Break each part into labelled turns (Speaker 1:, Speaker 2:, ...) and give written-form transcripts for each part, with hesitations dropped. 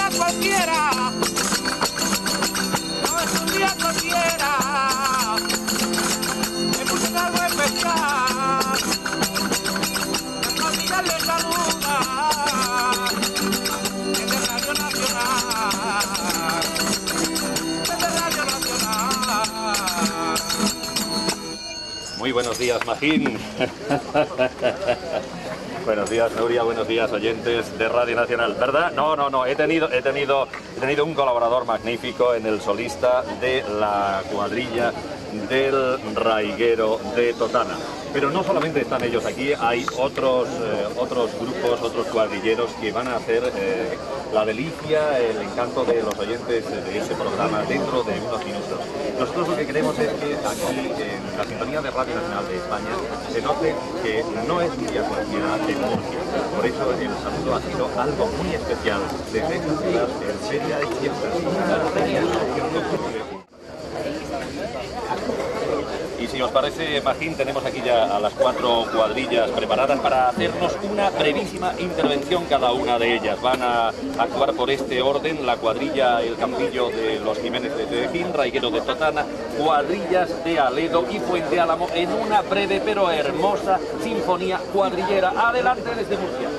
Speaker 1: día cualquiera, no es un día cualquiera, es un algo especial. La familia le saluda desde Radio Nacional, desde Radio Nacional.
Speaker 2: Muy buenos días, Magín. Buenos días, Nuria, buenos días, oyentes de Radio Nacional. ¿Verdad? No, he tenido un colaborador magnífico en el solista de la cuadrilla del Raiguero de Totana. Pero no solamente están ellos aquí, hay otros grupos, otros cuadrilleros que van a hacer la delicia, el encanto de los oyentes de este programa dentro de unos minutos. Nosotros lo que queremos es que aquí, en la sintonía de Radio Nacional de España, se note que no es un día cualquiera en Murcia. Por eso el saludo ha sido algo muy especial desde esta ciudad en seria y siempre. Y si os parece, Magín, tenemos aquí ya a las 4 cuadrillas preparadas para hacernos una brevísima intervención cada una de ellas. Van a actuar por este orden la cuadrilla El Campillo de los Jiménez de Tedejín, Raiguero de Totana, cuadrillas de Aledo y Fuente Álamo en una breve pero hermosa sinfonía cuadrillera. Adelante desde Murcia.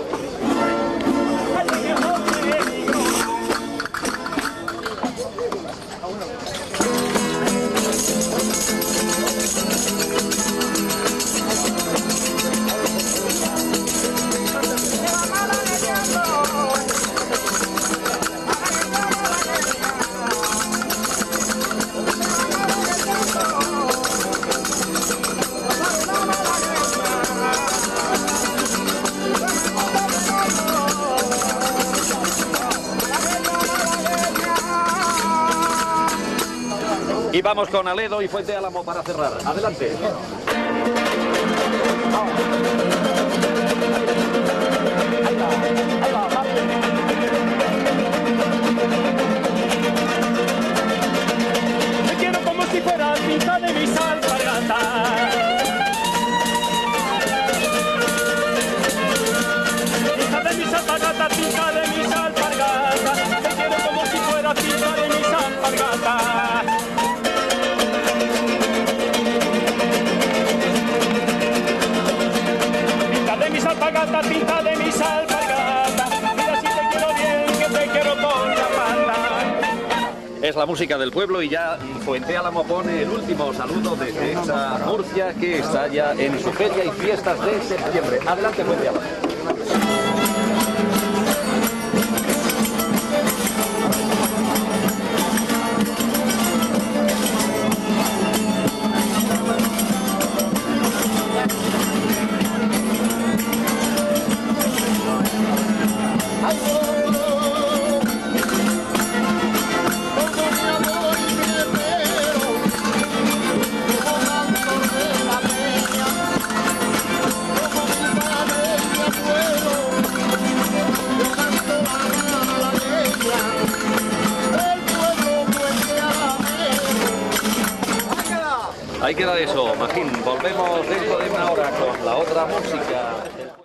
Speaker 2: Y vamos con Aledo y Fuente Álamo para cerrar. Adelante.
Speaker 3: Me quiero como si fuera tinta de mis alpargatas. Tinta de mis alpargatas, tinta de mis alpargatas. Me quiero como si fuera tinta de mis alpargatas. Pinta de mis alpargatas, mira si te quiero bien, que te quiero con la pata.
Speaker 2: Es la música del pueblo y ya Fuente Álamo pone el último saludo desde esta Murcia que está ya en su feria y fiestas de septiembre. Adelante, Fuente Álamo. Ahí queda eso, Magín. Volvemos dentro de una hora con la otra música.